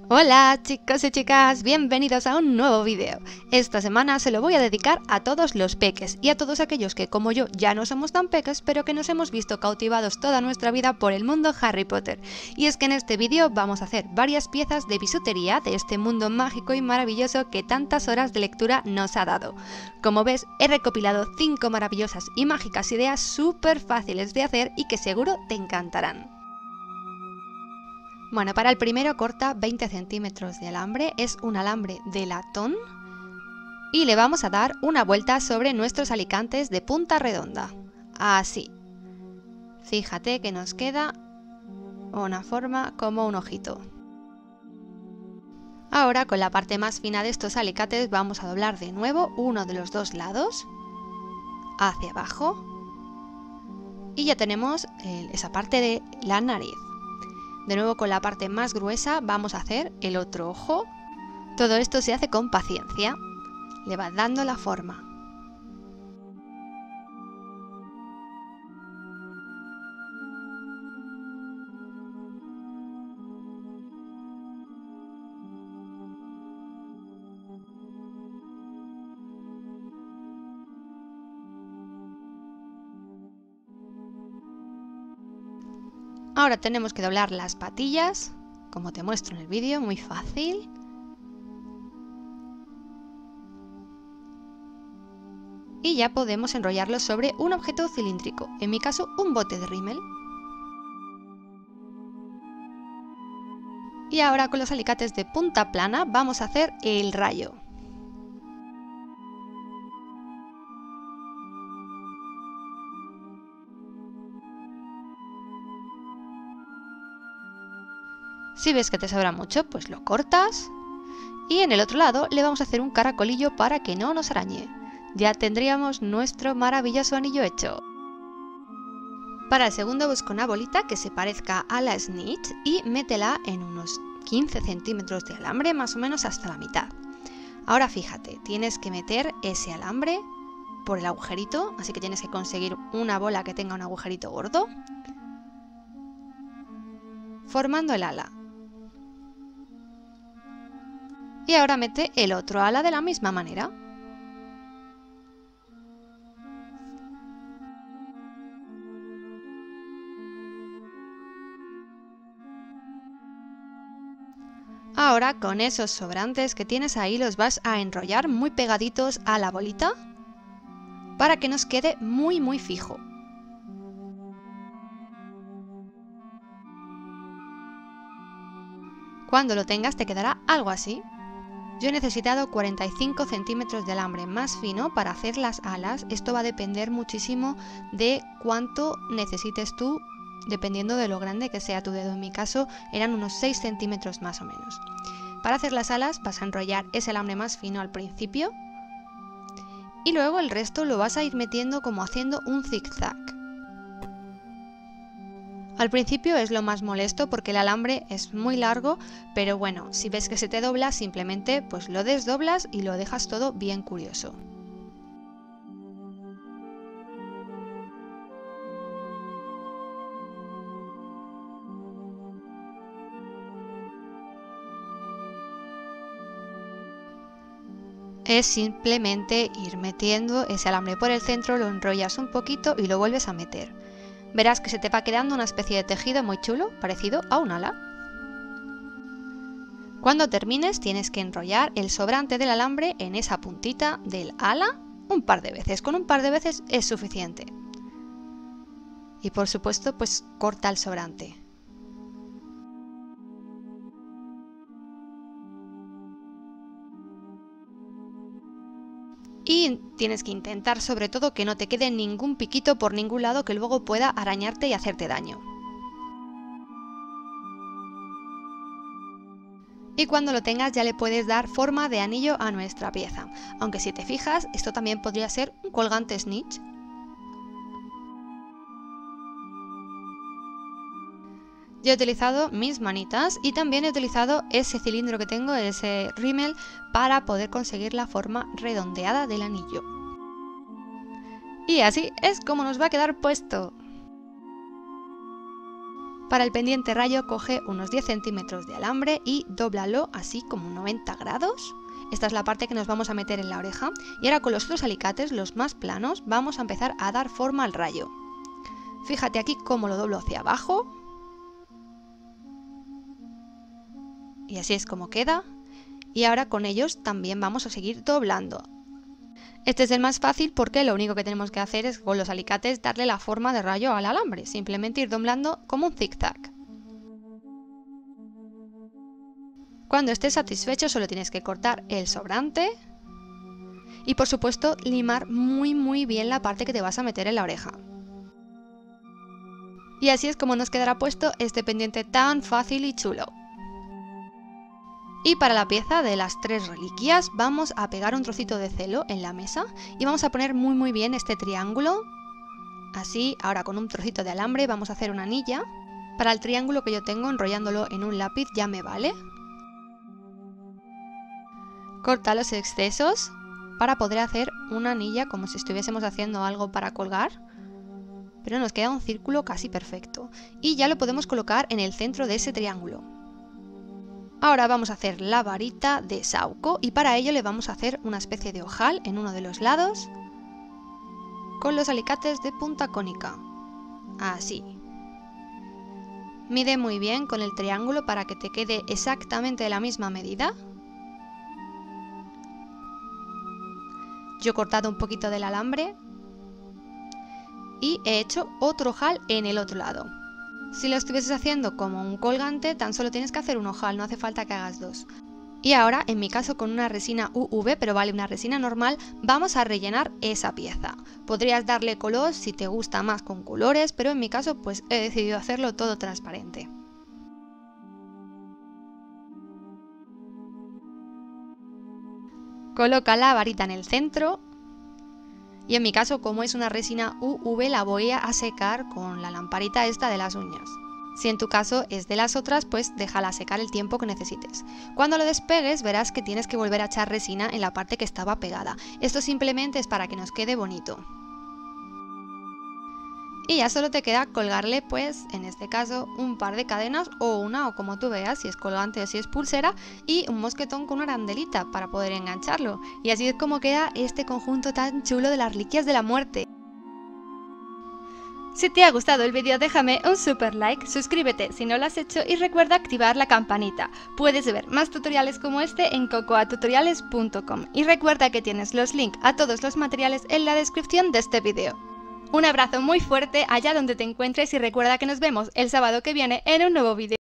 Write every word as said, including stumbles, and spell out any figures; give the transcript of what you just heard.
Hola chicos y chicas, bienvenidos a un nuevo vídeo. Esta semana se lo voy a dedicar a todos los peques y a todos aquellos que como yo ya no somos tan peques, pero que nos hemos visto cautivados toda nuestra vida por el mundo Harry Potter. Y es que en este vídeo vamos a hacer varias piezas de bisutería de este mundo mágico y maravilloso que tantas horas de lectura nos ha dado. Como ves, he recopilado cinco maravillosas y mágicas ideas súper fáciles de hacer y que seguro te encantarán. Bueno, para el primero corta veinte centímetros de alambre, es un alambre de latón y le vamos a dar una vuelta sobre nuestros alicantes de punta redonda, así. Fíjate que nos queda una forma como un ojito. Ahora con la parte más fina de estos alicates vamos a doblar de nuevo uno de los dos lados hacia abajo y ya tenemos el, esa parte de la nariz. De nuevo con la parte más gruesa vamos a hacer el otro ojo. Todo esto se hace con paciencia. Le vas dando la forma. Ahora tenemos que doblar las patillas, como te muestro en el vídeo, muy fácil. Y ya podemos enrollarlo sobre un objeto cilíndrico, en mi caso un bote de rímel. Y ahora con los alicates de punta plana vamos a hacer el rayo. Si ves que te sobra mucho, pues lo cortas. Y en el otro lado le vamos a hacer un caracolillo para que no nos arañe. Ya tendríamos nuestro maravilloso anillo hecho. Para el segundo busca una bolita que se parezca a la snitch y métela en unos quince centímetros de alambre, más o menos hasta la mitad. Ahora fíjate, tienes que meter ese alambre por el agujerito, así que tienes que conseguir una bola que tenga un agujerito gordo, formando el ala. Y ahora mete el otro ala de la misma manera. Ahora con esos sobrantes que tienes ahí los vas a enrollar muy pegaditos a la bolita para que nos quede muy muy fijo. Cuando lo tengas te quedará algo así. Yo he necesitado cuarenta y cinco centímetros de alambre más fino para hacer las alas. Esto va a depender muchísimo de cuánto necesites tú, dependiendo de lo grande que sea tu dedo. En mi caso eran unos seis centímetros más o menos. Para hacer las alas vas a enrollar ese alambre más fino al principio y luego el resto lo vas a ir metiendo como haciendo un zigzag. Al principio es lo más molesto porque el alambre es muy largo, pero bueno, si ves que se te dobla, simplemente pues lo desdoblas y lo dejas todo bien curioso. Es simplemente ir metiendo ese alambre por el centro, lo enrollas un poquito y lo vuelves a meter. Verás que se te va quedando una especie de tejido muy chulo, parecido a un ala. Cuando termines tienes que enrollar el sobrante del alambre en esa puntita del ala un par de veces. Con un par de veces es suficiente. Y por supuesto, pues corta el sobrante. Y tienes que intentar sobre todo que no te quede ningún piquito por ningún lado que luego pueda arañarte y hacerte daño. Y cuando lo tengas ya le puedes dar forma de anillo a nuestra pieza. Aunque si te fijas, esto también podría ser un colgante snitch. Yo he utilizado mis manitas y también he utilizado ese cilindro que tengo, ese rímel, para poder conseguir la forma redondeada del anillo. Y así es como nos va a quedar puesto. Para el pendiente rayo coge unos diez centímetros de alambre y dóblalo así como noventa grados. Esta es la parte que nos vamos a meter en la oreja. Y ahora con los otros alicates, los más planos, vamos a empezar a dar forma al rayo. Fíjate aquí cómo lo doblo hacia abajo. Y así es como queda. Y ahora con ellos también vamos a seguir doblando. Este es el más fácil porque lo único que tenemos que hacer es con los alicates darle la forma de rayo al alambre. Simplemente ir doblando como un zigzag. Cuando estés satisfecho solo tienes que cortar el sobrante. Y por supuesto limar muy muy bien la parte que te vas a meter en la oreja. Y así es como nos quedará puesto este pendiente tan fácil y chulo. Y para la pieza de las tres reliquias vamos a pegar un trocito de celo en la mesa y vamos a poner muy muy bien este triángulo. Así, ahora con un trocito de alambre vamos a hacer una anilla. Para el triángulo que yo tengo enrollándolo en un lápiz ya me vale. Corta los excesos para poder hacer una anilla como si estuviésemos haciendo algo para colgar. Pero nos queda un círculo casi perfecto. Y ya lo podemos colocar en el centro de ese triángulo. Ahora vamos a hacer la varita de Saoko y para ello le vamos a hacer una especie de ojal en uno de los lados con los alicates de punta cónica. Así. Mide muy bien con el triángulo para que te quede exactamente de la misma medida. Yo he cortado un poquito del alambre y he hecho otro ojal en el otro lado. Si lo estuvieses haciendo como un colgante, tan solo tienes que hacer un ojal, no hace falta que hagas dos. Y ahora, en mi caso con una resina U V, pero vale una resina normal, vamos a rellenar esa pieza. Podrías darle color si te gusta más con colores, pero en mi caso pues he decidido hacerlo todo transparente. Coloca la varita en el centro. Y en mi caso, como es una resina U V, la voy a secar con la lamparita esta de las uñas. Si en tu caso es de las otras, pues déjala secar el tiempo que necesites. Cuando lo despegues verás que tienes que volver a echar resina en la parte que estaba pegada. Esto simplemente es para que nos quede bonito. Y ya solo te queda colgarle, pues, en este caso, un par de cadenas o una, o como tú veas, si es colgante o si es pulsera, y un mosquetón con una arandelita para poder engancharlo. Y así es como queda este conjunto tan chulo de las reliquias de la muerte. Si te ha gustado el vídeo déjame un super like, suscríbete si no lo has hecho y recuerda activar la campanita. Puedes ver más tutoriales como este en cocoa tutoriales punto com y recuerda que tienes los links a todos los materiales en la descripción de este vídeo. Un abrazo muy fuerte allá donde te encuentres y recuerda que nos vemos el sábado que viene en un nuevo vídeo.